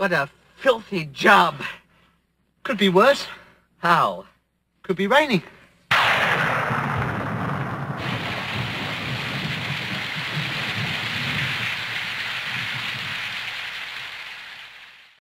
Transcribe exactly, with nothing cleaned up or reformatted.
What a filthy job. Could be worse. How? Could be raining.